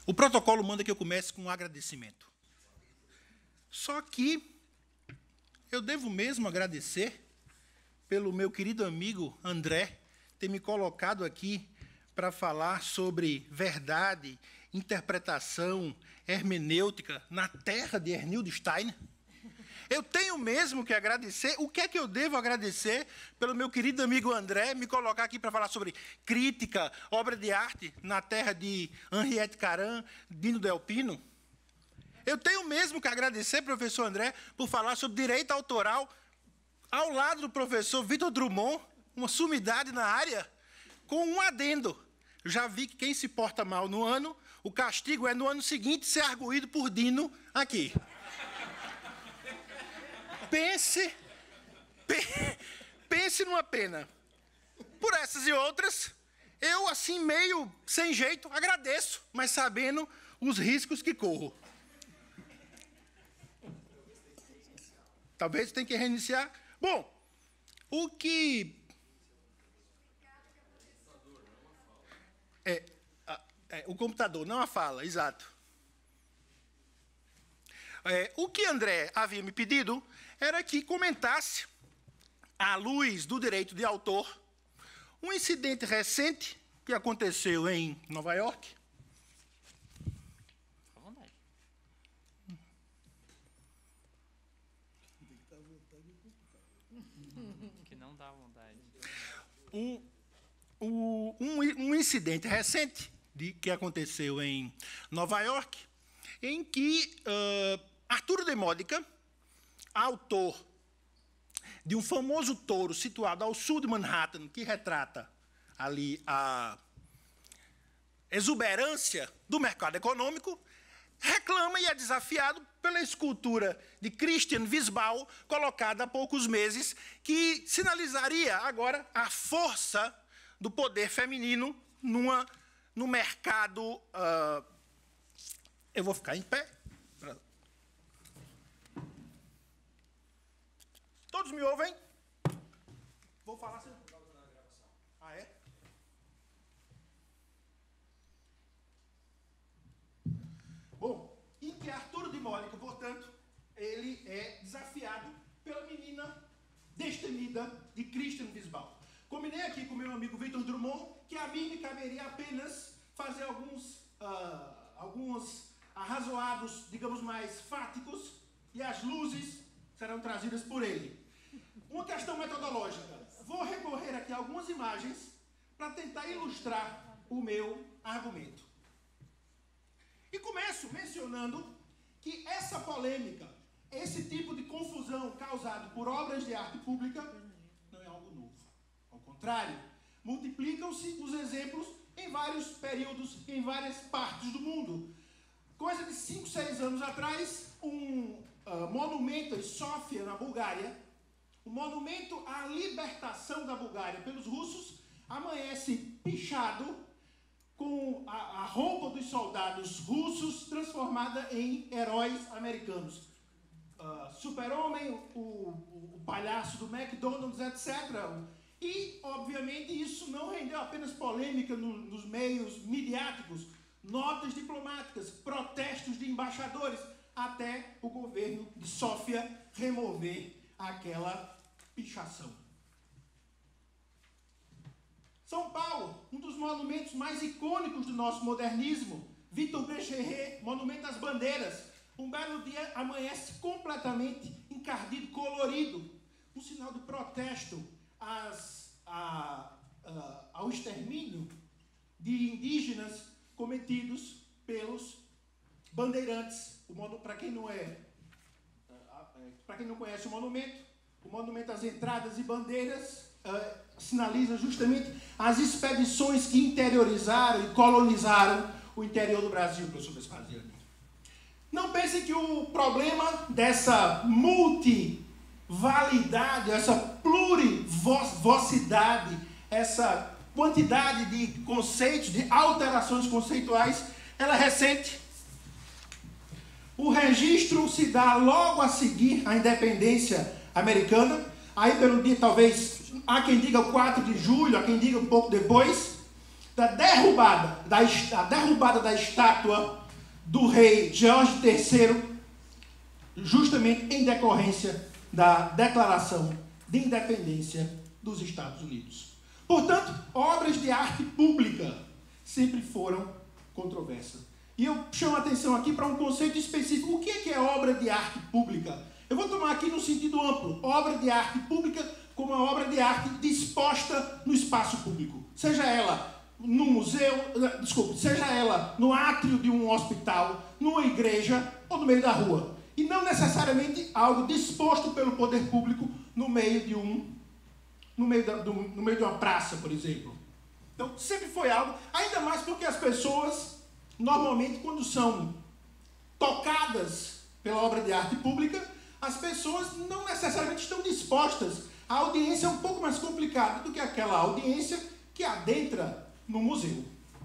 O protocolo manda que eu comece com um agradecimento. Só que eu devo mesmo agradecer pelo meu querido amigo André ter me colocado aqui para falar sobre verdade, interpretação, hermenêutica na terra de Ernildo Steiner. Eu tenho mesmo que agradecer. O que é que eu devo agradecer pelo meu querido amigo André me colocar aqui para falar sobre crítica, obra de arte na terra de Henriette Caram, Dino Delpino? Eu tenho mesmo que agradecer, professor André, por falar sobre direito autoral ao lado do professor Vitor Drummond, uma sumidade na área, com um adendo. Eu já vi que quem se porta mal no ano, o castigo é no ano seguinte ser arguído por Dino aqui. Pense numa pena. Por essas e outras, eu, assim, meio sem jeito, agradeço, mas sabendo os riscos que corro. Talvez tenha que reiniciar. Bom, o que... o computador, não a fala, exato. O que André havia me pedido era que comentasse, à luz do direito de autor, um incidente recente que aconteceu em Nova York. À vontade. Que não dá vontade. Um incidente recente que aconteceu em Nova York, em que Arturo de Modica, autor de um famoso touro situado ao sul de Manhattan, que retrata ali a exuberância do mercado econômico, reclama e é desafiado pela escultura de Christian Wiesbau, colocada há poucos meses, que sinalizaria agora a força do poder feminino no mercado... eu vou ficar em pé. Todos me ouvem? Vou falar sem... Ah, é? Bom, em que Arturo de Modica, portanto, ele é desafiado pela menina destemida de Christian Wiesbau. Combinei aqui com meu amigo Vitor Drummond que a mim me caberia apenas fazer alguns arrazoados, digamos, mais fáticos, e as luzes serão trazidas por ele. Uma questão metodológica. Vou recorrer aqui a algumas imagens para tentar ilustrar o meu argumento. E começo mencionando que essa polêmica, esse tipo de confusão causado por obras de arte pública, não é algo novo. Ao contrário, multiplicam-se os exemplos em vários períodos, em várias partes do mundo. Coisa de 5, 6 anos atrás, um monumento em Sófia, na Bulgária, o monumento à libertação da Bulgária pelos russos, amanhece pichado com a roupa dos soldados russos transformada em heróis americanos. Super-Homem, o palhaço do McDonald's, etc. E, obviamente, isso não rendeu apenas polêmica nos meios midiáticos, notas diplomáticas, protestos de embaixadores, até o governo de Sófia remover aquela pichação. São Paulo, um dos monumentos mais icônicos do nosso modernismo, Victor Becherret, Monumento às Bandeiras. Um belo dia amanhece completamente encardido, colorido, um sinal de protesto ao extermínio de indígenas cometidos pelos bandeirantes. Para quem não conhece o monumento às entradas e bandeiras sinaliza justamente as expedições que interiorizaram e colonizaram o interior do Brasil, professor Vespasiano. Não pense que o problema dessa multivalidade, essa plurivocidade, essa quantidade de conceitos, de alterações conceituais, ela é recente. O registro se dá logo a seguir à independência americana, aí pelo dia, talvez, há quem diga o 4 de julho, há quem diga um pouco depois, da derrubada da estátua do rei George III, justamente em decorrência da Declaração de Independência dos Estados Unidos. Portanto, obras de arte pública sempre foram controversas. E eu chamo a atenção aqui para um conceito específico. O que é obra de arte pública? Eu vou tomar aqui no sentido amplo. Obra de arte pública como uma obra de arte disposta no espaço público. Seja ela no museu, seja ela no átrio de um hospital, numa igreja ou no meio da rua. E não necessariamente algo disposto pelo poder público no meio de uma praça, por exemplo. Então, sempre foi algo, ainda mais porque as pessoas, normalmente, quando são tocadas pela obra de arte pública, as pessoas não necessariamente estão dispostas. A audiência é um pouco mais complicada do que aquela audiência que adentra no museu.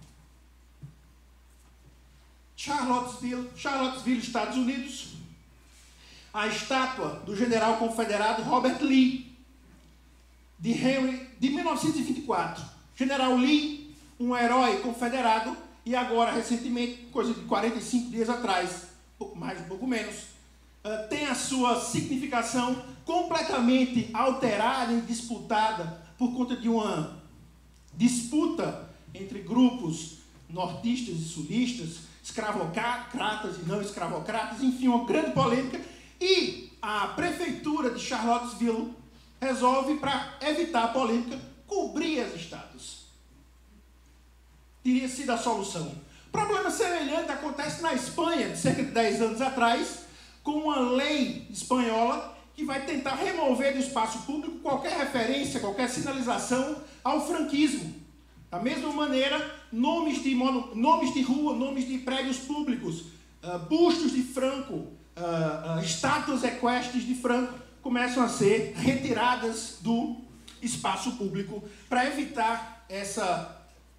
Charlottesville, Estados Unidos, a estátua do general confederado Robert Lee, de 1924. General Lee, um herói confederado, e agora, recentemente, coisa de 45 dias atrás, pouco mais, um pouco menos, tem a sua significação completamente alterada e disputada por conta de uma disputa entre grupos nortistas e sulistas, escravocratas e não escravocratas, enfim, uma grande polêmica. E a prefeitura de Charlottesville resolve, para evitar a polêmica, cobrir as estátuas. Teria sido a solução. Problema semelhante acontece na Espanha, de cerca de 10 anos atrás, com uma lei espanhola que vai tentar remover do espaço público qualquer referência, qualquer sinalização ao franquismo. Da mesma maneira, nomes de rua, nomes de prédios públicos, bustos de Franco, estátuas equestres de Franco, começam a ser retiradas do espaço público para evitar essa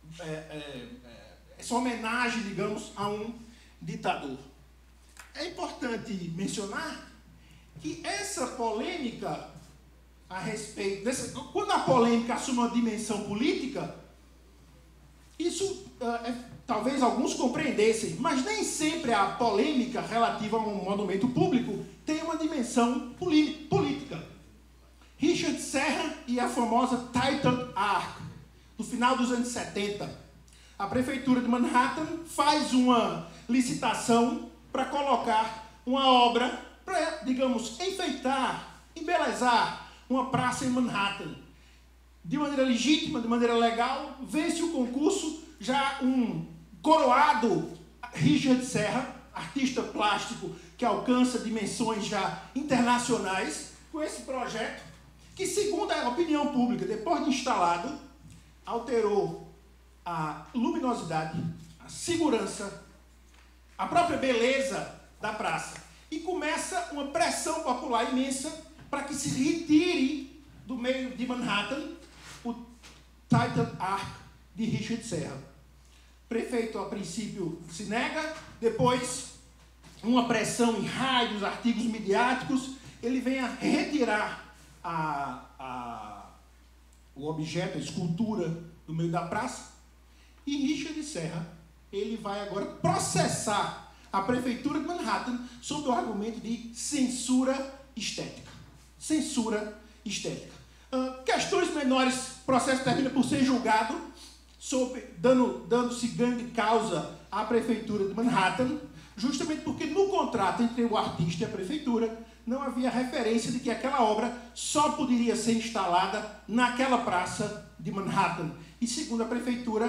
homenagem, digamos, a um ditador. É importante mencionar que essa polêmica a respeito quando a polêmica assume uma dimensão política, isso talvez alguns compreendessem, mas nem sempre a polêmica relativa a um monumento público tem uma dimensão política. Richard Serra e a famosa Titan Arc, no final dos anos 70. A prefeitura de Manhattan faz uma licitação para colocar uma obra para, digamos, enfeitar, embelezar uma praça em Manhattan. De maneira legítima, de maneira legal, vence o concurso já um coroado Richard Serra, artista plástico que alcança dimensões já internacionais, com esse projeto, que, segundo a opinião pública, depois de instalado, alterou a luminosidade, a segurança, a própria beleza da praça. E começa uma pressão popular imensa para que se retire do meio de Manhattan o Titan Arc de Richard Serra. O prefeito, a princípio, se nega, depois, uma pressão em rádios, artigos midiáticos, ele vem a retirar o objeto, a escultura, do meio da praça, e Richard Serra, ele vai agora processar a prefeitura de Manhattan sob o argumento de censura estética. Censura estética. Questões menores, o processo termina por ser julgado, dando-se ganho de causa à prefeitura de Manhattan, justamente porque no contrato entre o artista e a prefeitura não havia referência de que aquela obra só poderia ser instalada naquela praça de Manhattan. E segundo a prefeitura,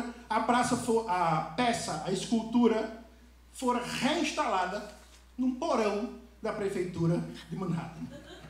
a escultura fora reinstalada num porão da prefeitura de Manhattan.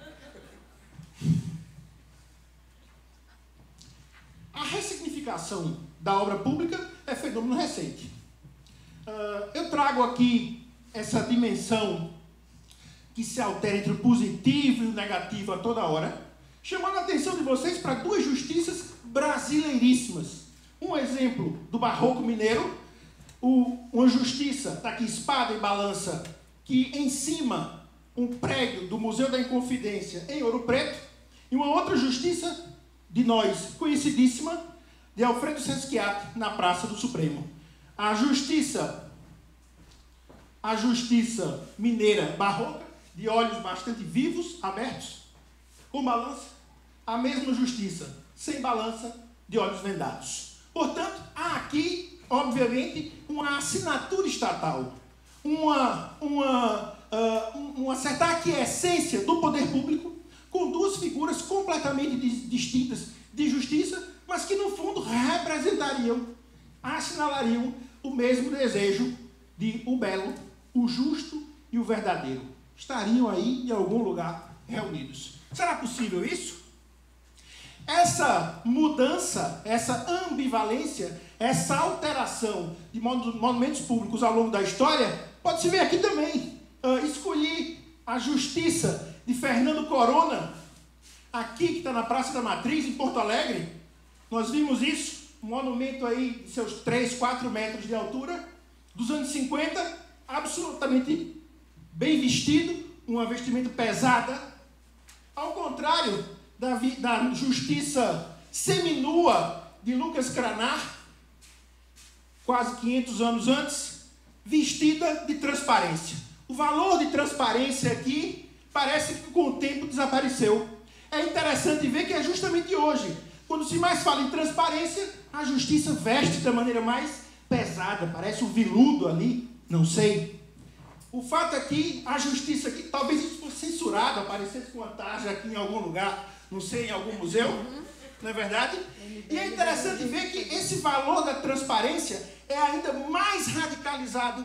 A ressignificação da obra pública é fenômeno recente. Eu trago aqui essa dimensão que se altera entre o positivo e o negativo a toda hora, chamando a atenção de vocês para duas justiças brasileiríssimas. Um exemplo do barroco mineiro, uma justiça, está aqui espada e balança, que em cima um prédio do Museu da Inconfidência em Ouro Preto, e uma outra justiça de nós, conhecidíssima, de Alfredo Sesquiat, na Praça do Supremo. A justiça a justiça mineira barroca, de olhos bastante vivos, abertos, com balança, a mesma justiça, sem balança, de olhos vendados. Portanto, há aqui, obviamente, uma assinatura estatal, uma certa aquiescência do poder público, com duas figuras completamente distintas de justiça, mas que, no fundo, representariam, assinalariam o mesmo desejo de o belo, o justo e o verdadeiro. Estariam aí, em algum lugar, reunidos. Será possível isso? Essa mudança, essa ambivalência, essa alteração de monumentos públicos ao longo da história, pode-se ver aqui também. Escolhi a justiça de Fernando Corona, aqui que está na Praça da Matriz, em Porto Alegre. Nós vimos isso, um monumento aí de seus 3, 4 metros de altura, dos anos 50, absolutamente bem vestido, uma vestimenta pesada, ao contrário da justiça seminua de Lucas Cranach, quase 500 anos antes, vestida de transparência. O valor de transparência aqui parece que com o tempo desapareceu. É interessante ver que é justamente hoje, quando se mais fala em transparência, a justiça veste da maneira mais pesada, parece um veludo ali, não sei. O fato é que a justiça aqui, talvez isso fosse censurado, aparecesse com uma tarja aqui em algum lugar, não sei, em algum museu, não é verdade? E é interessante ver que esse valor da transparência é ainda mais radicalizado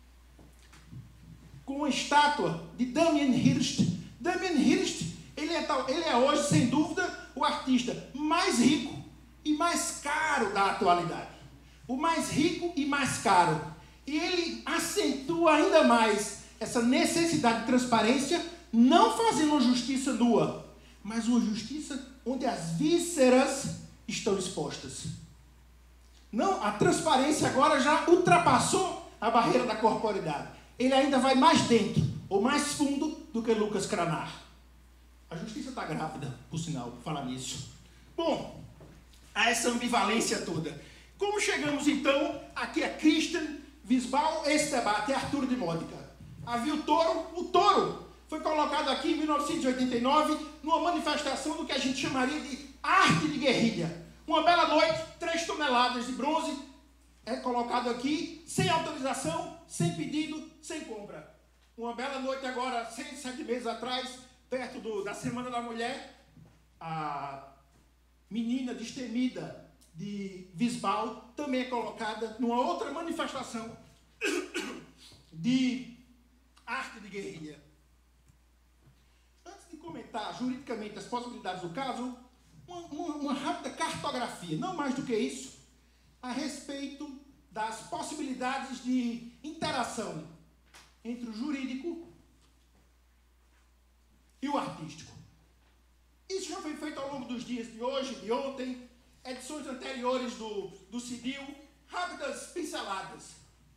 com a estátua de Damien Hirst. Damien Hirst, ele é hoje, sem dúvida, o artista mais rico e mais caro da atualidade. O mais rico e mais caro. E ele acentua ainda mais essa necessidade de transparência, não fazendo uma justiça nua, mas uma justiça onde as vísceras estão expostas. Não, a transparência agora já ultrapassou a barreira da corporeidade. Ele ainda vai mais dentro, ou mais fundo, do que Lucas Cranach. A justiça está grávida, por sinal, por falar nisso. Bom, há essa ambivalência toda. Como chegamos, então, aqui a Christian Wiesbaum, esse debate é Arthur de Modica. Havia o touro foi colocado aqui em 1989, numa manifestação do que a gente chamaria de arte de guerrilha. Uma bela noite, 3 toneladas de bronze, é colocado aqui, sem autorização, sem pedido, sem compra. Uma bela noite agora, 6, 7 meses atrás, perto da Semana da Mulher, a menina destemida de Wiesbaum também é colocada numa outra manifestação de arte de guerrilha. Antes de comentar juridicamente as possibilidades do caso, uma rápida cartografia, não mais do que isso, a respeito das possibilidades de interação entre o jurídico e o artístico. Isso já foi feito ao longo dos dias de hoje, de ontem, edições anteriores do CIDIL, rápidas pinceladas.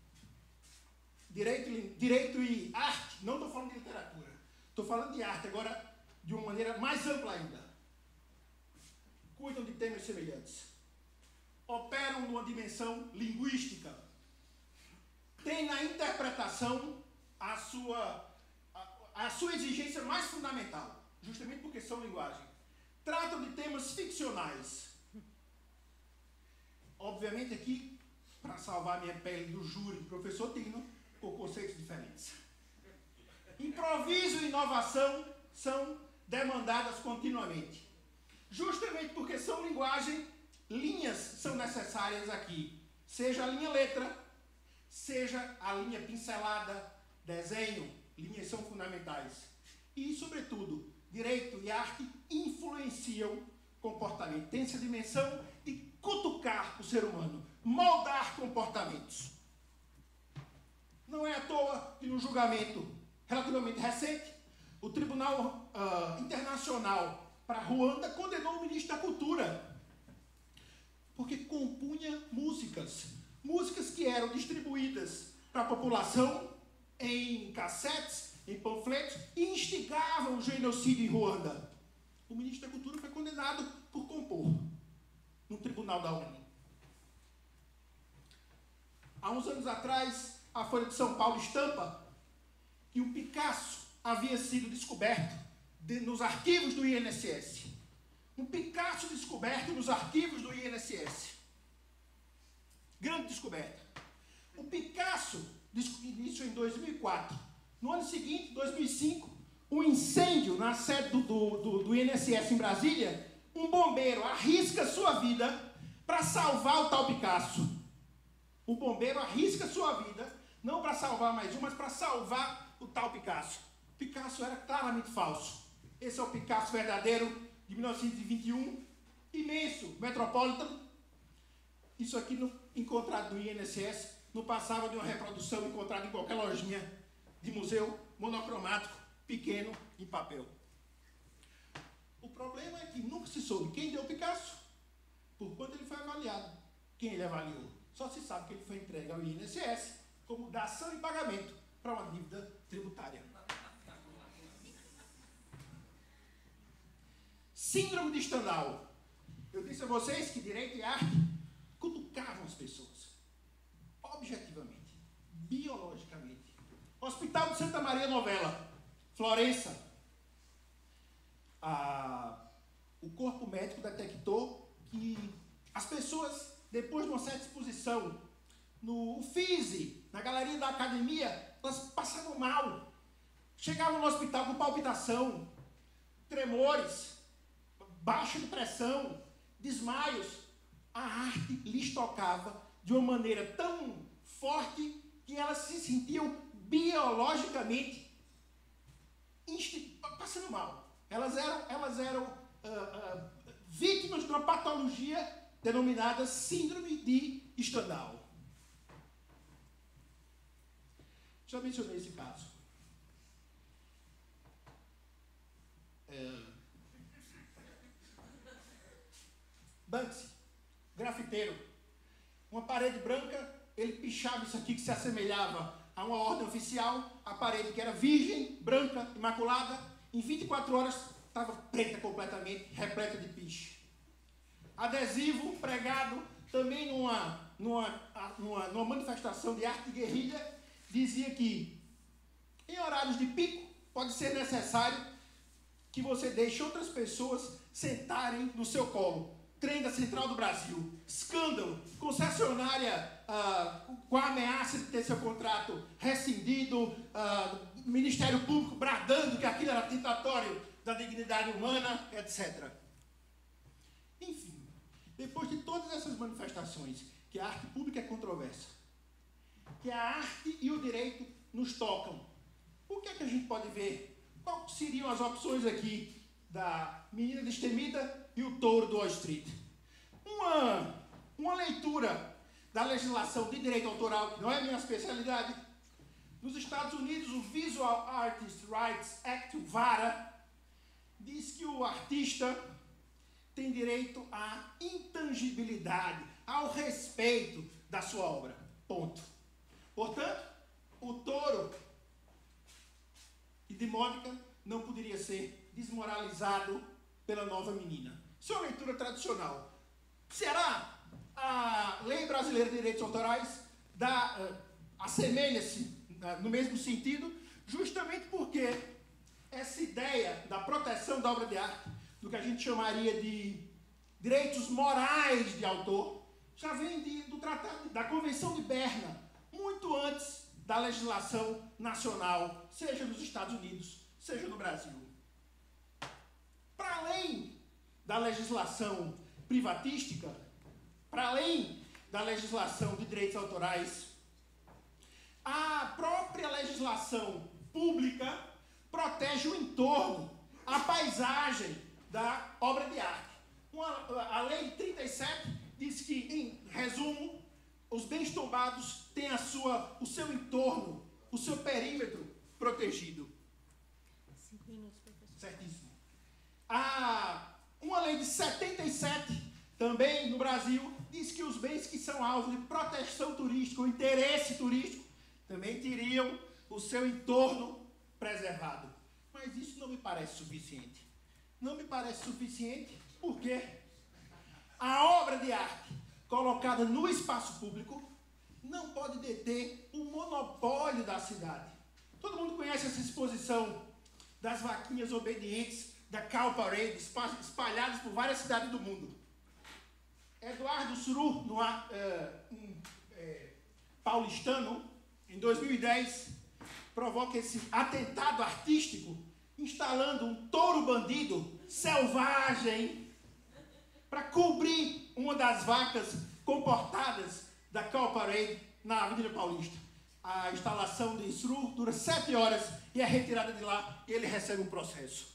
Direito e arte, não estou falando de literatura, estou falando de arte agora de uma maneira mais ampla ainda. Cuidam de temas semelhantes. Operam numa dimensão linguística. Tem na interpretação a sua exigência mais fundamental, justamente porque são linguagem. Tratam de temas ficcionais. Obviamente aqui, para salvar minha pele do júri do professor Tino, com conceitos diferentes. Improviso e inovação são demandadas continuamente. Justamente porque são linguagem, linhas são necessárias aqui. Seja a linha letra, seja a linha pincelada, desenho, linhas são fundamentais. E, sobretudo, direito e arte influenciam comportamento. Tem essa dimensão de cutucar o ser humano, moldar comportamentos. Não é à toa que no julgamento relativamente recente, o Tribunal Internacional para Ruanda condenou o ministro da Cultura, porque compunha músicas que eram distribuídas para a população em cassetes, em panfletos, e instigavam o genocídio em Ruanda. O ministro da Cultura foi condenado por compor no tribunal da ONU. Há uns anos atrás, a Folha de São Paulo estampa que o Picasso havia sido descoberto nos arquivos do INSS. Um Picasso descoberto nos arquivos do INSS. Grande descoberta. O Picasso, isso em 2004. No ano seguinte, 2005, um incêndio na sede do INSS em Brasília, um bombeiro arrisca sua vida para salvar o tal Picasso. O bombeiro arrisca sua vida, não para salvar mais um, mas para salvar o tal Picasso. Picasso era claramente falso. Esse é o Picasso verdadeiro, de 1921, imenso, Metropolitan. Isso aqui, encontrado no INSS, não passava de uma reprodução encontrada em qualquer lojinha de museu, monocromático, pequeno, em papel. O problema é que nunca se soube quem deu o Picasso, por quanto ele foi avaliado, quem ele avaliou. Só se sabe que ele foi entregue ao INSS como dação e pagamento para uma dívida tributária. Síndrome de Stendhal. Eu disse a vocês que direito e arte cutucavam as pessoas. Objetivamente, biologicamente. Hospital de Santa Maria Novella, Florença. O corpo médico detectou que as pessoas, depois de uma certa exposição no FISE, na galeria da academia, elas passavam mal. Chegavam no hospital com palpitação, tremores, baixa de pressão, desmaios. A arte lhes tocava de uma maneira tão forte que elas se sentiam biologicamente passando mal. Elas eram vítimas de uma patologia denominada Síndrome de Stendhal. Já mencionei esse caso. Banksy, grafiteiro. Uma parede branca, ele pichava isso aqui que se assemelhava a uma ordem oficial. A parede que era virgem, branca, imaculada, em 24 horas estava preta completamente, repleta de piche. Adesivo pregado também numa manifestação de arte de guerrilha, dizia que em horários de pico pode ser necessário que você deixe outras pessoas sentarem no seu colo. Trem da Central do Brasil, escândalo, concessionária com a ameaça de ter seu contrato rescindido, Ministério Público bradando que aquilo era tentatório da dignidade humana, etc. Enfim, depois de todas essas manifestações, que a arte pública é controversa, que a arte e o direito nos tocam, o que é que a gente pode ver? Quais seriam as opções aqui da Menina Destemida e o Touro do Wall Street? Uma leitura da legislação de direito autoral, que não é minha especialidade. Nos Estados Unidos, o Visual Artists' Rights Act, o VARA, diz que o artista tem direito à intangibilidade, ao respeito da sua obra. Ponto. Portanto, o touro e de Mônica não poderia ser desmoralizado pela nova menina. Isso é uma leitura tradicional. Será a lei brasileira de direitos autorais assemelha-se no mesmo sentido, justamente porque essa ideia da proteção da obra de arte, do que a gente chamaria de direitos morais de autor, já vem do Tratado da Convenção de Berna, muito antes da legislação nacional, seja nos Estados Unidos, seja no Brasil. Para além da legislação privatística, para além da legislação de direitos autorais, a própria legislação pública protege o entorno, a paisagem da obra de arte. A Lei 37 diz que, em resumo, os bens tombados têm o seu entorno, o seu perímetro protegido. 5 minutos, professor. Certíssimo. Uma lei de 77, também no Brasil, diz que os bens que são alvo de proteção turística, ou interesse turístico, também teriam o seu entorno preservado. Mas isso não me parece suficiente. Não me parece suficiente porque a obra de arte colocada no espaço público não pode deter o monopólio da cidade. Todo mundo conhece essa exposição das vaquinhas obedientes da Cow Parade, espalhadas por várias cidades do mundo. Eduardo Suru, paulistano, em 2010, provoca esse atentado artístico, instalando um touro bandido selvagem para cobrir uma das vacas comportadas da Cow Parade na Avenida Paulista. A instalação de Suru dura 7 horas e é retirada de lá e ele recebe um processo.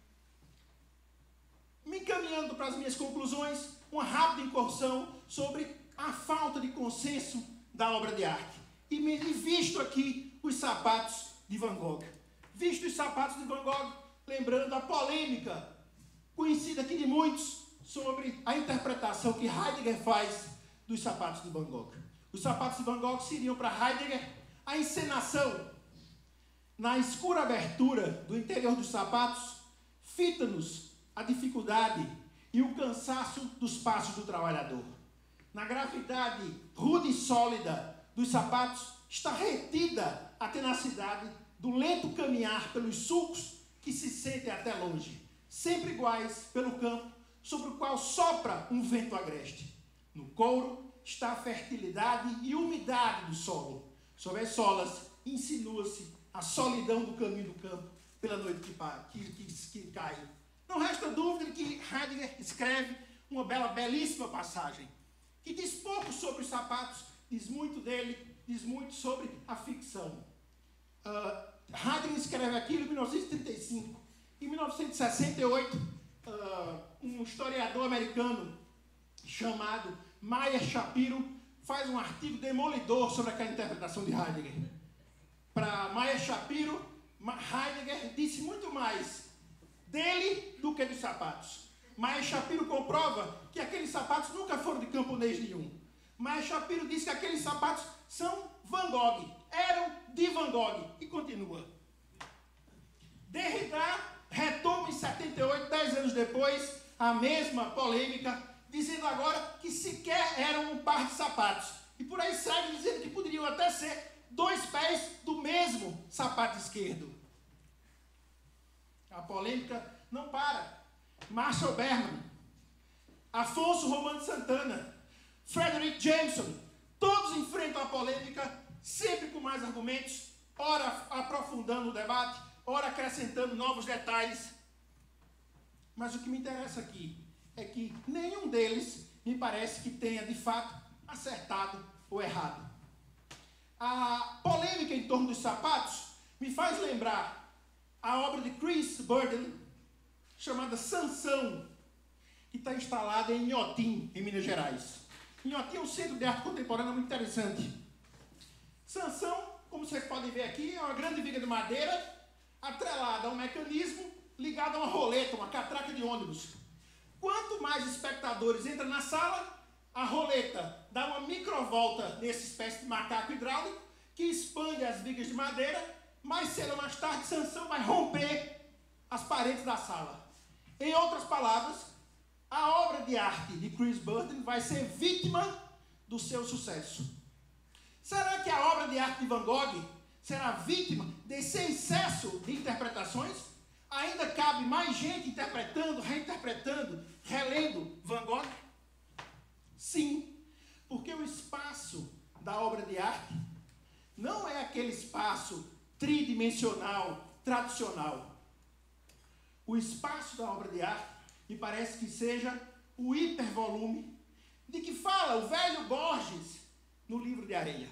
Me encaminhando para as minhas conclusões, uma rápida incursão sobre a falta de consenso da obra de arte. E visto aqui os sapatos de Van Gogh. Visto os sapatos de Van Gogh, lembrando a polêmica conhecida aqui de muitos sobre a interpretação que Heidegger faz dos sapatos de Van Gogh. Os sapatos de Van Gogh seriam para Heidegger a encenação. Na escura abertura do interior dos sapatos, fita-nos a dificuldade e o cansaço dos passos do trabalhador. Na gravidade rude e sólida dos sapatos está retida a tenacidade do lento caminhar pelos sulcos que se sentem até longe, sempre iguais pelo campo sobre o qual sopra um vento agreste. No couro está a fertilidade e umidade do solo. Sobre as solas insinua-se a solidão do caminho do campo pela noite que cai. Não resta dúvida que Heidegger escreve uma belíssima passagem, que diz pouco sobre os sapatos, diz muito dele, diz muito sobre a ficção. Heidegger escreve aquilo em 1935. Em 1968, um historiador americano chamado Meyer Shapiro faz um artigo demolidor sobre aquela interpretação de Heidegger. Para Meyer Shapiro, Heidegger disse muito mais dele do que dos sapatos. Meyer Shapiro comprova que aqueles sapatos nunca foram de camponês nenhum. Meyer Shapiro diz que aqueles sapatos são Van Gogh, eram de Van Gogh, e continua. Derrida retoma em 78, 10 anos depois, a mesma polêmica, dizendo agora que sequer eram um par de sapatos. E por aí segue dizendo que poderiam até ser 2 pés do mesmo sapato esquerdo. A polêmica não para. Marshall Berman, Afonso Romano Santana, Frederick Jameson, todos enfrentam a polêmica, sempre com mais argumentos, ora aprofundando o debate, ora acrescentando novos detalhes. Mas o que me interessa aqui é que nenhum deles me parece que tenha, de fato, acertado ou errado. A polêmica em torno dos sapatos me faz lembrar a obra de Chris Burden, chamada Sansão, que está instalada em Inhotim, em Minas Gerais. Inhotim é um centro de arte contemporânea muito interessante. Sansão, como vocês podem ver aqui, é uma grande viga de madeira, atrelada a um mecanismo ligado a uma roleta, uma catraca de ônibus. Quanto mais espectadores entram na sala, a roleta dá uma microvolta nessa espécie de macaco hidráulico que expande as vigas de madeira. Mais cedo ou mais tarde, Sansão vai romper as paredes da sala. Em outras palavras, a obra de arte de Chris Burden vai ser vítima do seu sucesso. Será que a obra de arte de Van Gogh será vítima desse excesso de interpretações? Ainda cabe mais gente interpretando, reinterpretando, relendo Van Gogh? Sim, porque o espaço da obra de arte não é aquele espaço tridimensional, tradicional. O espaço da obra de arte me parece que seja o hipervolume de que fala o velho Borges no Livro de Areia.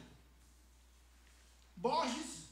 Borges,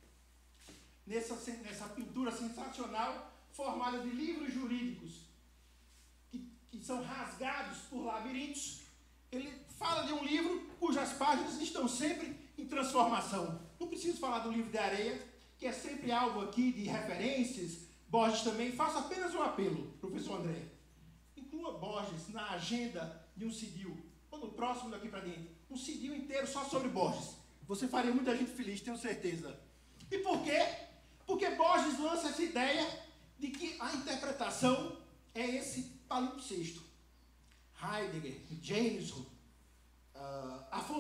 nessa pintura sensacional, formada de livros jurídicos que são rasgados por labirintos, ele fala de um livro cujas páginas estão sempre em transformação. Não preciso falar do Livro de Areia, que é sempre alvo aqui de referências. Borges também. Faço apenas um apelo, professor André. Inclua Borges na agenda de um CIDIL, ou no próximo daqui para dentro. Um CIDIL inteiro só sobre Borges. Você faria muita gente feliz, tenho certeza. E por quê? Porque Borges lança essa ideia de que a interpretação é esse palimpsesto. Heidegger, Jameson, Afonso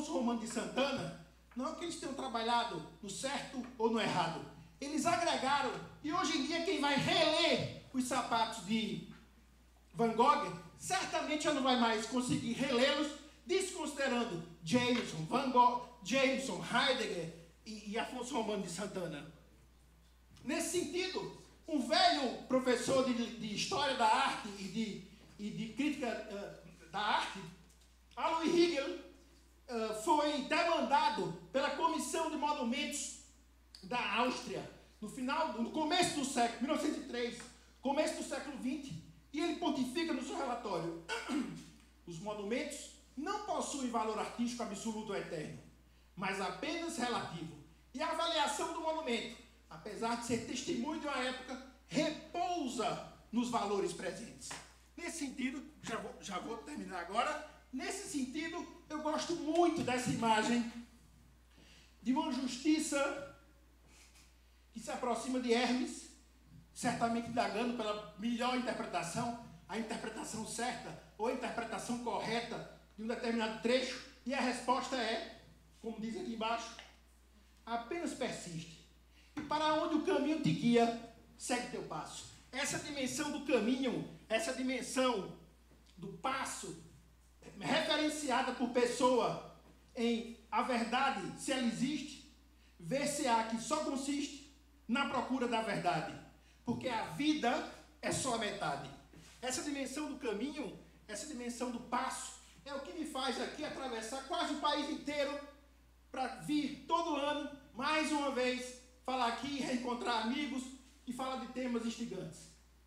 Afonso Romano de Santana, não é que eles tenham trabalhado no certo ou no errado. Eles agregaram, e hoje em dia quem vai reler os sapatos de Van Gogh, certamente já não vai mais conseguir relê-los, desconsiderando Jameson, Van Gogh, Jameson, Heidegger e Afonso Romano de Santana. Nesse sentido, um velho professor de História da Arte e de Crítica da Arte, Alois Hegel, foi demandado pela Comissão de Monumentos da Áustria, no começo do século, 1903, começo do século XX, e ele pontifica no seu relatório: os monumentos não possuem valor artístico absoluto ou eterno, mas apenas relativo. E a avaliação do monumento, apesar de ser testemunho de uma época, repousa nos valores presentes. Nesse sentido, já vou terminar agora, nesse sentido, eu gosto muito dessa imagem de uma justiça que se aproxima de Hermes, certamente indagando pela melhor interpretação, a interpretação certa ou a interpretação correta de um determinado trecho, e a resposta é, como diz aqui embaixo, apenas persiste. E para onde o caminho te guia, segue teu passo. Essa dimensão do caminho, essa dimensão do passo, referenciada por Pessoa em a verdade, se ela existe, ver-se-á que só consiste na procura da verdade, porque a vida é só a metade. Essa dimensão do caminho, essa dimensão do passo, é o que me faz aqui atravessar quase o país inteiro para vir todo ano, mais uma vez, falar aqui, reencontrar amigos e falar de temas instigantes.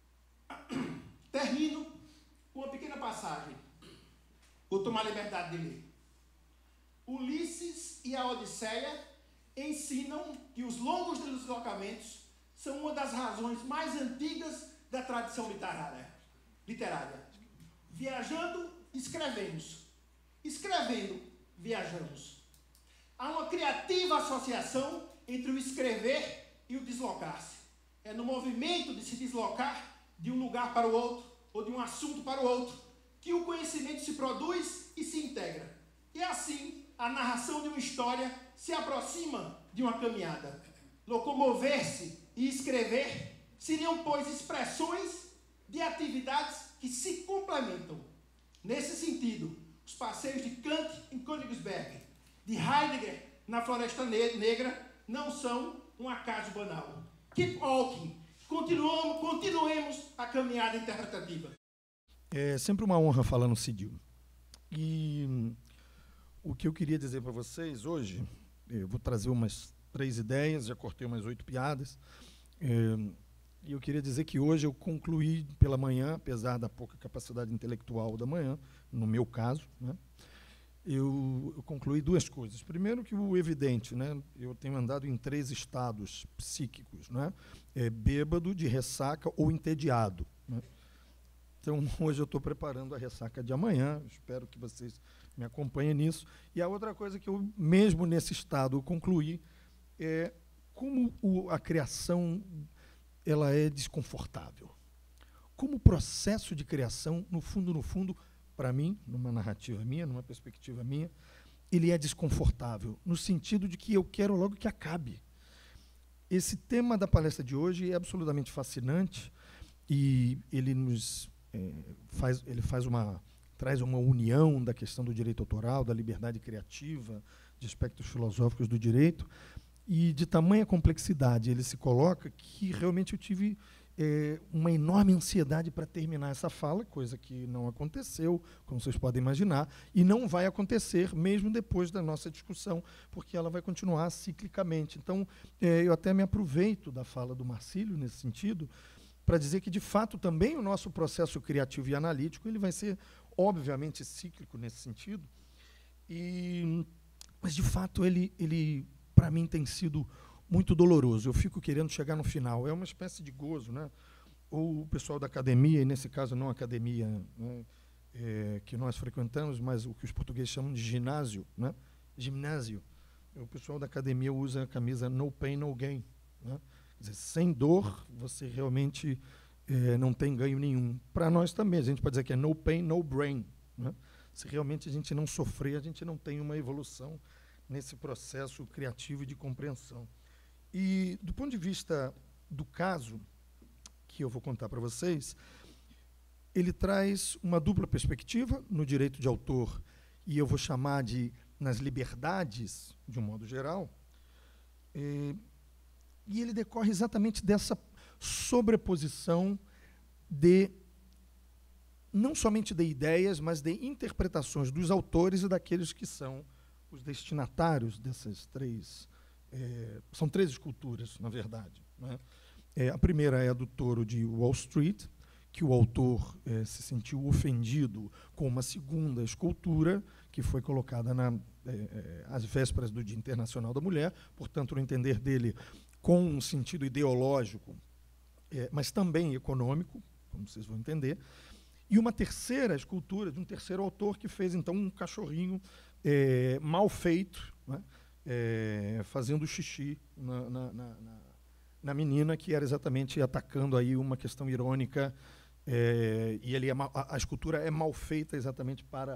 Termino com uma pequena passagem. Vou tomar a liberdade de ler. Ulisses e a Odisseia ensinam que os longos deslocamentos são uma das razões mais antigas da tradição literária. Viajando, escrevemos. Escrevendo, viajamos. Há uma criativa associação entre o escrever e o deslocar-se. É no movimento de se deslocar de um lugar para o outro, ou de um assunto para o outro, que o conhecimento se produz e se integra. E assim, a narração de uma história se aproxima de uma caminhada. Locomover-se e escrever seriam, pois, expressões de atividades que se complementam. Nesse sentido, os passeios de Kant em Königsberg, de Heidegger na Floresta Negra, não são um acaso banal. Keep walking. Continuemos a caminhada interpretativa. É sempre uma honra falar no CIDIL. E o que eu queria dizer para vocês hoje, eu vou trazer umas 3 ideias, já cortei umas 8 piadas, e eu queria dizer que hoje eu concluí pela manhã, apesar da pouca capacidade intelectual da manhã, no meu caso, né, eu concluí 2 coisas. Primeiro, que o evidente, né, eu tenho andado em 3 estados psíquicos, né, bêbado, de ressaca ou entediado, né. Então, hoje eu estou preparando a ressaca de amanhã, espero que vocês me acompanhem nisso. E a outra coisa que eu, mesmo nesse estado, concluí é como a criação ela é desconfortável. Como o processo de criação, no fundo, para mim, numa narrativa minha, numa perspectiva minha, ele é desconfortável, no sentido de que eu quero logo que acabe. Esse tema da palestra de hoje é absolutamente fascinante e ele nos traz uma união da questão do direito autoral, da liberdade criativa, de aspectos filosóficos do direito, e de tamanha complexidade ele se coloca que realmente eu tive uma enorme ansiedade para terminar essa fala, coisa que não aconteceu, como vocês podem imaginar, e não vai acontecer mesmo depois da nossa discussão, porque ela vai continuar ciclicamente. Então, eu até me aproveito da fala do Marcílio nesse sentido, para dizer que, de fato, também o nosso processo criativo e analítico ele vai ser, obviamente, cíclico nesse sentido, mas, de fato, ele para mim, tem sido muito doloroso. Eu fico querendo chegar no final. É uma espécie de gozo, né? Ou o pessoal da academia, e nesse caso não a academia, né, que nós frequentamos, mas o que os portugueses chamam de ginásio, né? Gimnásio. O pessoal da academia usa a camisa no pain, no gain, né? Quer dizer, sem dor, você realmente não tem ganho nenhum. Para nós também, a gente pode dizer que é no pain, no brain, né? Se realmente a gente não sofrer, a gente não tem uma evolução nesse processo criativo e de compreensão. E, do ponto de vista do caso que eu vou contar para vocês, ele traz uma dupla perspectiva no direito de autor, e eu vou chamar de nas liberdades, de um modo geral, e ele decorre exatamente dessa sobreposição de, não somente de ideias, mas de interpretações dos autores e daqueles que são os destinatários dessas três. São três esculturas, na verdade, né? A primeira é a do Touro de Wall Street, que o autor se sentiu ofendido com uma segunda escultura que foi colocada às vésperas do Dia Internacional da Mulher, portanto, no entender dele, com um sentido ideológico, mas também econômico, como vocês vão entender, e uma terceira escultura de um terceiro autor que fez, então, um cachorrinho mal feito, né, fazendo xixi na menina, que era exatamente atacando aí uma questão irônica, e a escultura é mal feita exatamente para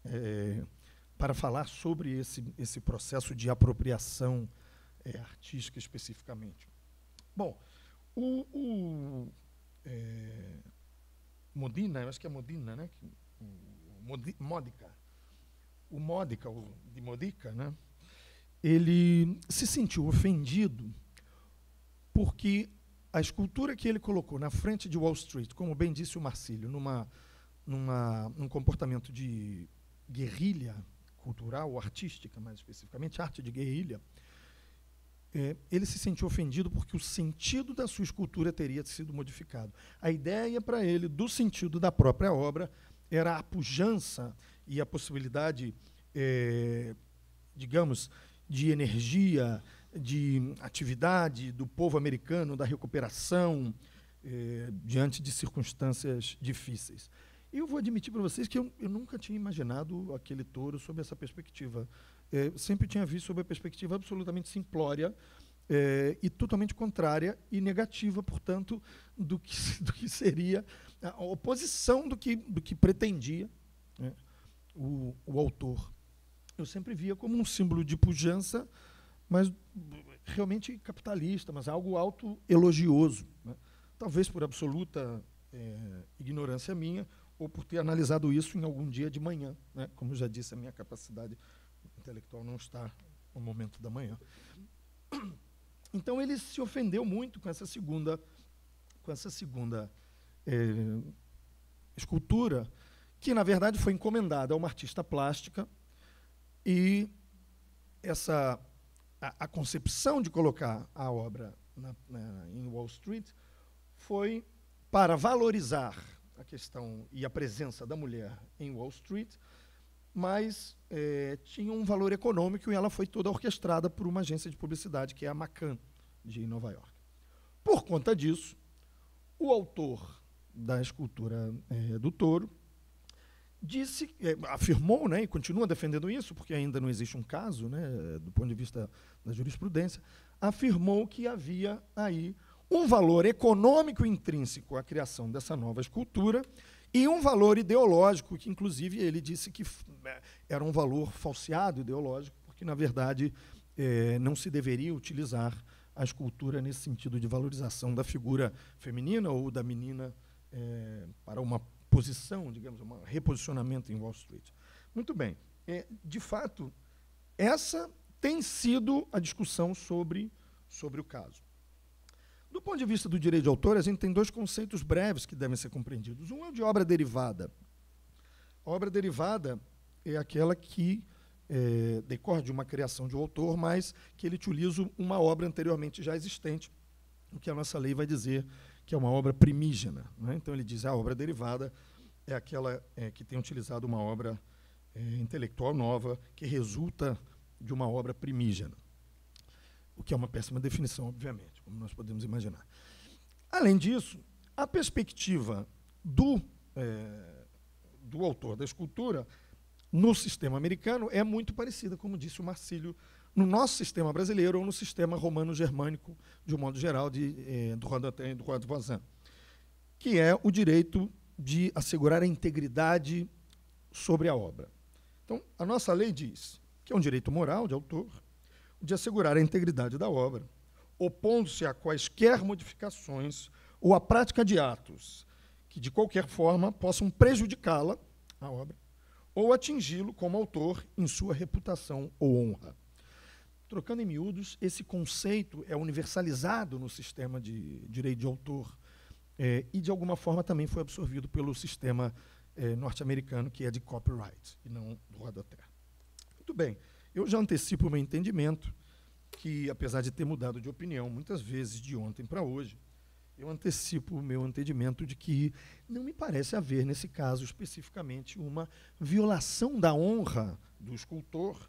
falar sobre esse processo de apropriação artística especificamente. Bom, o Modena, eu acho que é Modena, né? Modica, de Modica, né? Ele se sentiu ofendido porque a escultura que ele colocou na frente de Wall Street, como bem disse o Marcílio, num comportamento de guerrilha cultural, ou artística, mais especificamente, arte de guerrilha, ele se sentiu ofendido porque o sentido da sua escultura teria sido modificado. A ideia para ele do sentido da própria obra era a pujança e a possibilidade, digamos, de energia, de atividade do povo americano, da recuperação, diante de circunstâncias difíceis. E eu vou admitir para vocês que eu nunca tinha imaginado aquele touro sob essa perspectiva. Sempre tinha visto sob a perspectiva absolutamente simplória e totalmente contrária e negativa, portanto, do que seria a oposição do que pretendia, né, o autor. Eu sempre via como um símbolo de pujança, mas realmente capitalista, mas algo autoelogioso, né? Talvez por absoluta ignorância minha, ou por ter analisado isso em algum dia de manhã, né? Como eu já disse, a minha capacidade intelectual não está no momento da manhã. Então ele se ofendeu muito com essa segunda escultura, que na verdade foi encomendada a uma artista plástica, e a concepção de colocar a obra em Wall Street foi para valorizar a questão e a presença da mulher em Wall Street, mas tinha um valor econômico, e ela foi toda orquestrada por uma agência de publicidade, que é a McCann, de Nova York. Por conta disso, o autor da escultura do touro afirmou, né, e continua defendendo isso, porque ainda não existe um caso, né, do ponto de vista da jurisprudência, afirmou que havia aí um valor econômico intrínseco à criação dessa nova escultura e um valor ideológico, que inclusive ele disse que era um valor falseado ideológico, porque na verdade não se deveria utilizar a escultura nesse sentido de valorização da figura feminina ou da menina para uma posição, digamos, um reposicionamento em Wall Street. Muito bem. De fato, essa tem sido a discussão sobre o caso. Do ponto de vista do direito de autor, a gente tem dois conceitos breves que devem ser compreendidos. Um é o de obra derivada. A obra derivada é aquela que decorre de uma criação de um autor, mas que ele utiliza uma obra anteriormente já existente, o que a nossa lei vai dizer que é uma obra primígena, né? Então ele diz a obra derivada é aquela que tem utilizado uma obra intelectual nova que resulta de uma obra primígena, o que é uma péssima definição, obviamente, como nós podemos imaginar. Além disso, a perspectiva do autor da escultura no sistema americano é muito parecida, como disse o Marcílio, no nosso sistema brasileiro ou no sistema romano-germânico, de um modo geral, do Rodin e do Voisin, que é o direito de assegurar a integridade sobre a obra. Então, a nossa lei diz que é um direito moral de autor de assegurar a integridade da obra, opondo-se a quaisquer modificações ou a prática de atos que, de qualquer forma, possam prejudicá-la, a obra, ou atingi-lo como autor em sua reputação ou honra. Trocando em miúdos, esse conceito é universalizado no sistema de direito de autor e, de alguma forma, também foi absorvido pelo sistema norte-americano, que é de copyright, e não do droit d'auteur. Muito bem, eu já antecipo o meu entendimento, que, apesar de ter mudado de opinião muitas vezes de ontem para hoje, eu antecipo o meu entendimento de que não me parece haver, nesse caso especificamente, uma violação da honra do escultor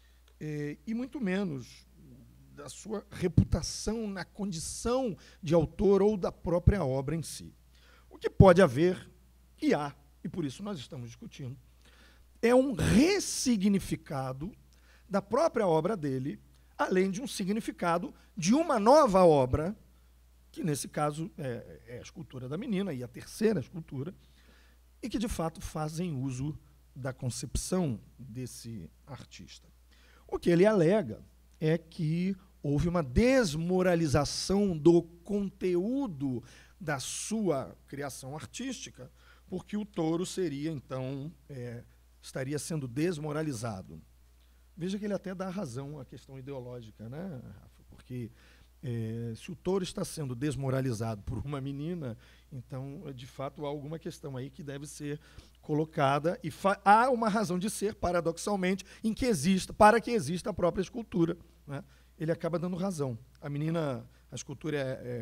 e muito menos da sua reputação na condição de autor ou da própria obra em si. O que pode haver, e há, e por isso nós estamos discutindo, é um ressignificado da própria obra dele, além de um significado de uma nova obra, que nesse caso é a escultura da menina, e a terceira escultura, e que de fato fazem uso da concepção desse artista. O que ele alega é que houve uma desmoralização do conteúdo da sua criação artística, porque o touro seria, então, estaria sendo desmoralizado. Veja que ele até dá razão à questão ideológica, né, Rafa? Porque se o touro está sendo desmoralizado por uma menina, então, de fato, há alguma questão aí que deve ser colocada, e há uma razão de ser, paradoxalmente, para que exista a própria escultura, né? Ele acaba dando razão. A menina, a escultura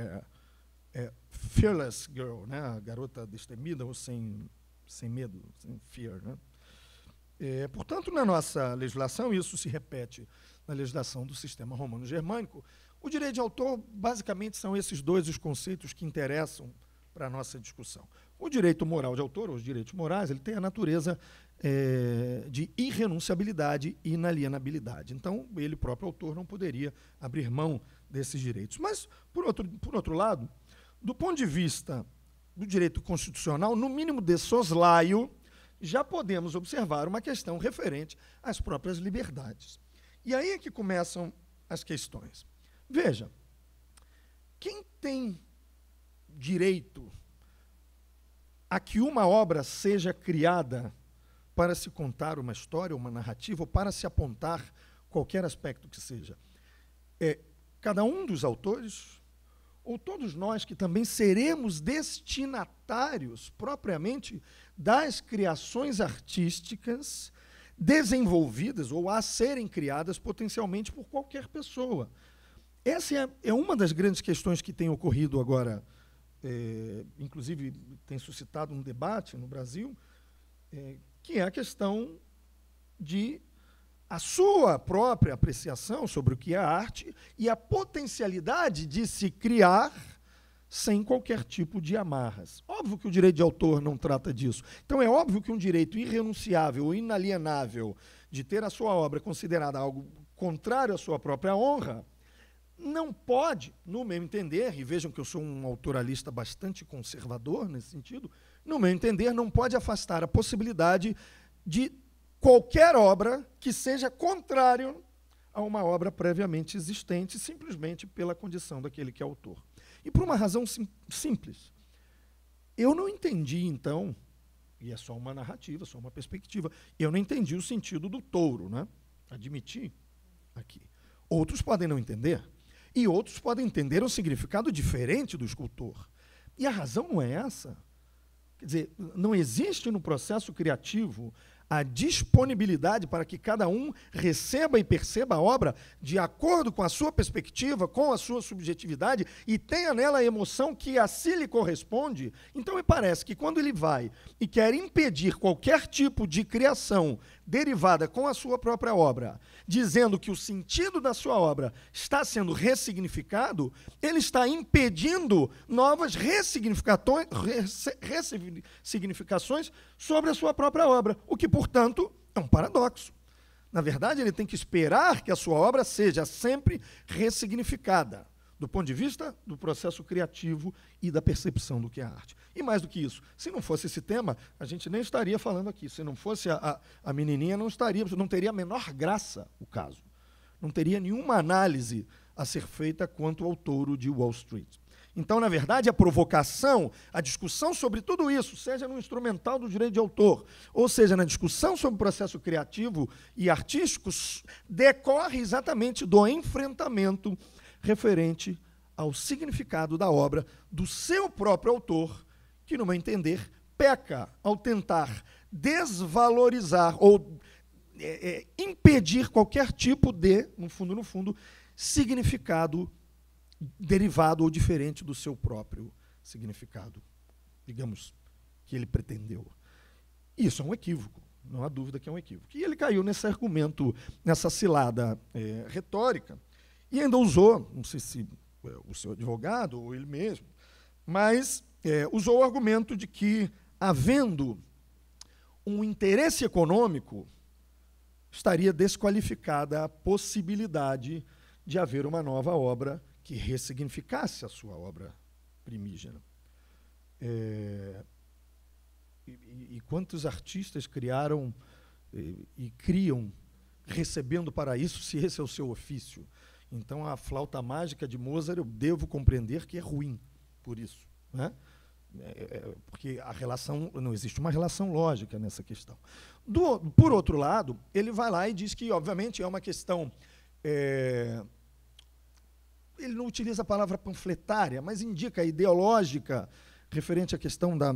é Fearless Girl, né? A garota destemida ou sem medo, sem fear, né? Portanto, na nossa legislação, isso se repete na legislação do sistema romano-germânico, o direito de autor, basicamente, são esses dois os conceitos que interessam para a nossa discussão. O direito moral de autor, ou os direitos morais, ele tem a natureza de irrenunciabilidade e inalienabilidade. Então, ele próprio autor não poderia abrir mão desses direitos. Mas, por outro lado, do ponto de vista do direito constitucional, no mínimo de soslaio, já podemos observar uma questão referente às próprias liberdades. E aí é que começam as questões. Veja, quem tem direito a que uma obra seja criada para se contar uma história, uma narrativa, ou para se apontar qualquer aspecto que seja? Cada um dos autores, ou todos nós que também seremos destinatários propriamente das criações artísticas desenvolvidas ou a serem criadas potencialmente por qualquer pessoa. Essa é uma das grandes questões que tem ocorrido agora, inclusive tem suscitado um debate no Brasil, que é a questão de a sua própria apreciação sobre o que é arte e a potencialidade de se criar sem qualquer tipo de amarras. Óbvio que o direito de autor não trata disso. Então, é óbvio que um direito irrenunciável ou inalienável de ter a sua obra considerada algo contrário à sua própria honra não pode, no meu entender, e vejam que eu sou um autoralista bastante conservador nesse sentido, no meu entender, não pode afastar a possibilidade de qualquer obra que seja contrário a uma obra previamente existente, simplesmente pela condição daquele que é autor. E por uma razão simples. Eu não entendi, então, e é só uma narrativa, só uma perspectiva, eu não entendi o sentido do touro, né? Admiti aqui. Outros podem não entender, e outros podem entender um significado diferente do escultor. E a razão não é essa. Quer dizer, não existe no processo criativo a disponibilidade para que cada um receba e perceba a obra de acordo com a sua perspectiva, com a sua subjetividade, e tenha nela a emoção que a si lhe corresponde. Então, me parece que quando ele vai e quer impedir qualquer tipo de criação derivada com a sua própria obra, dizendo que o sentido da sua obra está sendo ressignificado, ele está impedindo novas ressignificações sobre a sua própria obra, o que, portanto, é um paradoxo. Na verdade, ele tem que esperar que a sua obra seja sempre ressignificada. do ponto de vista do processo criativo e da percepção do que é arte. E mais do que isso, se não fosse esse tema, a gente nem estaria falando aqui. Se não fosse a menininha, não teria a menor graça o caso. Não teria nenhuma análise a ser feita quanto ao Touro de Wall Street. Então, na verdade, a provocação, a discussão sobre tudo isso, seja no instrumental do direito de autor, ou seja, na discussão sobre o processo criativo e artístico, decorre exatamente do enfrentamento referente ao significado da obra do seu próprio autor, que, no meu entender, peca ao tentar desvalorizar ou impedir qualquer tipo de, no fundo, significado derivado ou diferente do seu próprio significado, digamos, que ele pretendeu. Isso é um equívoco, não há dúvida que é um equívoco. E ele caiu nesse argumento, nessa cilada retórica, e ainda usou, não sei se o seu advogado ou ele mesmo, mas usou o argumento de que, havendo um interesse econômico, estaria desqualificada a possibilidade de haver uma nova obra que ressignificasse a sua obra primígena. E quantos artistas criaram e criam recebendo para isso, se esse é o seu ofício? Então, a flauta mágica de Mozart, eu devo compreender que é ruim por isso, né? Porque a relação, não existe uma relação lógica nessa questão. Por outro lado, ele vai lá e diz que, obviamente, é uma questão... ele não utiliza a palavra panfletária, mas indica ideológica, referente à questão da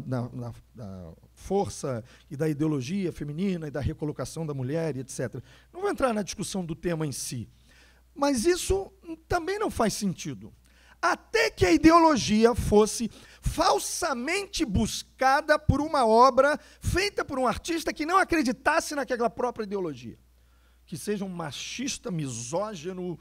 força e da ideologia feminina e da recolocação da mulher, etc. Não vou entrar na discussão do tema em si, mas isso também não faz sentido. Até que a ideologia fosse falsamente buscada por uma obra feita por um artista que não acreditasse naquela própria ideologia, que seja um machista, misógino,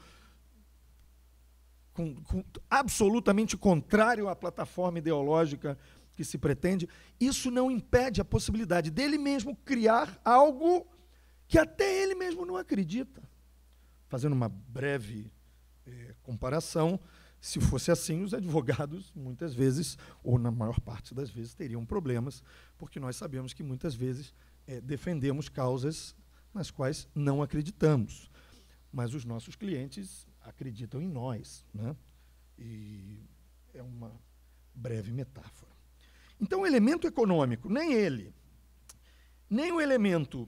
absolutamente contrário à plataforma ideológica que se pretende. Isso não impede a possibilidade dele mesmo criar algo que até ele mesmo não acredita. Fazendo uma breve comparação, se fosse assim, os advogados, muitas vezes, ou na maior parte das vezes, teriam problemas, porque nós sabemos que, muitas vezes, defendemos causas nas quais não acreditamos. Mas os nossos clientes acreditam em nós, né? E é uma breve metáfora. Então, o elemento econômico, nem ele, nem o elemento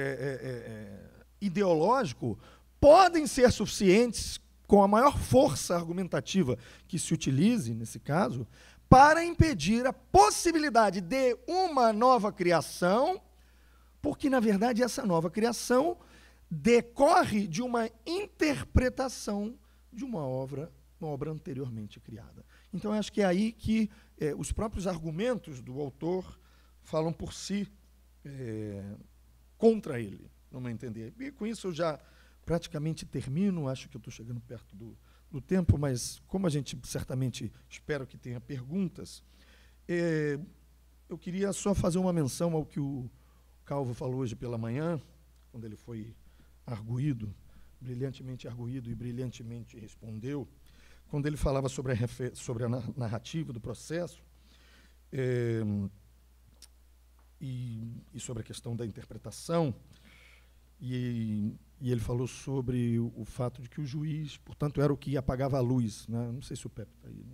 ideológico podem ser suficientes, com a maior força argumentativa que se utilize, nesse caso, para impedir a possibilidade de uma nova criação, porque, na verdade, essa nova criação decorre de uma interpretação de uma obra anteriormente criada. Então, acho que é aí que os próprios argumentos do autor falam por si contra ele, no meu entender. E com isso eu já praticamente termino, acho que eu estou chegando perto do tempo, mas como a gente certamente espero que tenha perguntas, eu queria só fazer uma menção ao que o Calvo falou hoje pela manhã, quando ele foi brilhantemente arguído e brilhantemente respondeu, quando ele falava sobre a narrativa do processo e sobre a questão da interpretação, e ele falou sobre o fato de que o juiz, portanto, era o que apagava a luz, né? Não sei se o Pepe está aí. Né?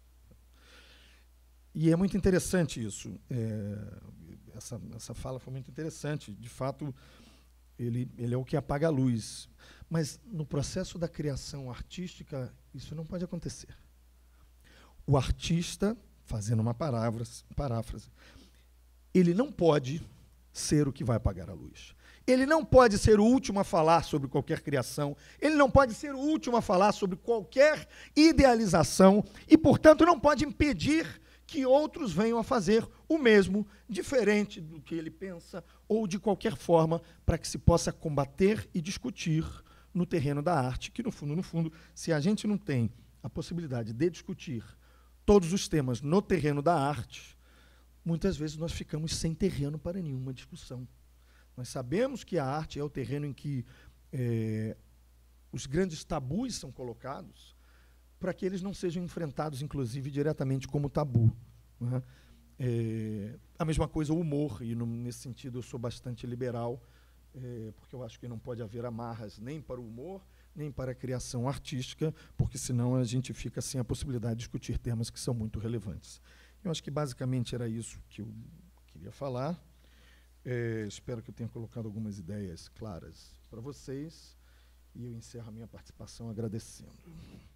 E é muito interessante isso. Essa fala foi muito interessante. De fato, ele é o que apaga a luz. Mas, no processo da criação artística, isso não pode acontecer. O artista, fazendo uma paráfrase, ele não pode ser o que vai apagar a luz. Ele não pode ser o último a falar sobre qualquer criação, ele não pode ser o último a falar sobre qualquer idealização e, portanto, não pode impedir que outros venham a fazer o mesmo, diferente do que ele pensa, ou de qualquer forma, para que se possa combater e discutir no terreno da arte, que, no fundo, se a gente não tem a possibilidade de discutir todos os temas no terreno da arte, muitas vezes nós ficamos sem terreno para nenhuma discussão. Nós sabemos que a arte é o terreno em que os grandes tabus são colocados, para que eles não sejam enfrentados, inclusive, diretamente como tabu. Né? A mesma coisa o humor, e nesse sentido eu sou bastante liberal, porque eu acho que não pode haver amarras nem para o humor, nem para a criação artística, porque senão a gente fica sem a possibilidade de discutir temas que são muito relevantes. Eu acho que basicamente era isso que eu queria falar. Espero que eu tenha colocado algumas ideias claras para vocês, e eu encerro a minha participação agradecendo.